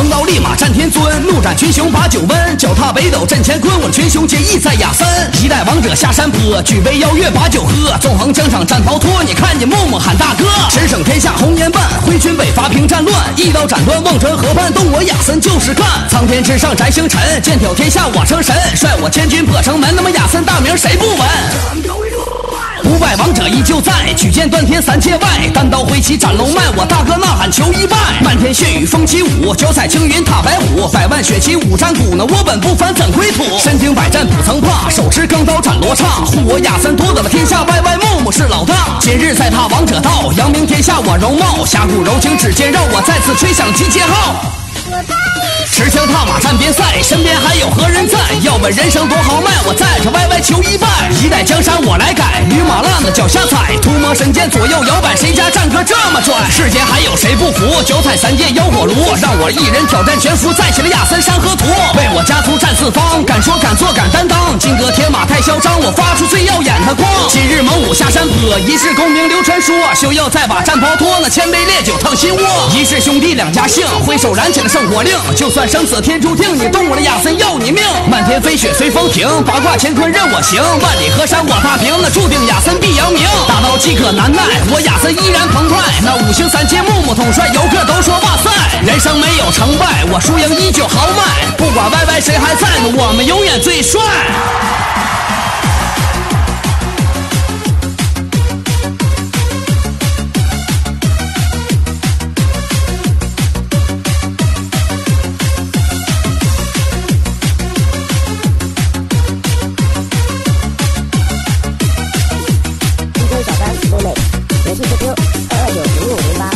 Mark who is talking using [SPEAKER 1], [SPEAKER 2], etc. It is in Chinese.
[SPEAKER 1] 横刀立马战天尊，怒斩群雄把酒温，脚踏北斗震乾坤，我群雄结义在雅森。一代王者下山坡，举杯邀月把酒喝，纵横疆场战逃脱，你看见木木喊大哥。神省天下红颜伴，挥军北伐平战乱，一刀斩断瓮川河畔，动我雅森就是干。苍天之上宅星辰，剑挑天下我成神，率我千军破城门，那么雅森大名谁不闻？不败王者依旧在，举剑断天三界外，单刀挥旗斩龙脉，我大哥呐喊求一拜。漫天血雨风起舞，九彩青云踏白虎，百万血旗五战鼓，那我本不凡怎归途？身经百战不曾怕，手持钢刀斩罗刹，护我雅森夺得了天下，歪歪木木是老大。今日再踏王者道，扬名天下我容貌，侠骨柔情指尖绕，我再次吹响集结号。持枪踏马战边塞，身边还有何人在？要问人生多豪迈，我在这歪歪求一拜。一代江山我来改，驴马烂的脚下踩，屠魔神剑左右摇摆，谁家战歌这么拽？世间还有谁不服？九彩三剑妖火炉，让我一人挑战全服，再起了雅森山河图。为我家族战四方，敢说敢做敢担当，金戈铁马太嚣张，我发出最耀眼的光。今日猛虎下山坡，一世功名流传说，休要再把战袍脱，那千杯烈酒烫心窝。一世兄弟两家姓，挥手燃起了圣火令，就算生死天注定，你动我的雅森要你命。漫天飞雪随风停，八卦乾坤任我行，万里河山我踏平，那注定雅森必扬名。大刀饥渴难耐，我雅森依然澎湃，那五行三阶木木统帅，游客都说哇塞。人生没有成败，我输赢依旧豪迈，不管歪歪谁还在，我们永远最帅。
[SPEAKER 2] 小班妹妹，联系 QQ 22955508。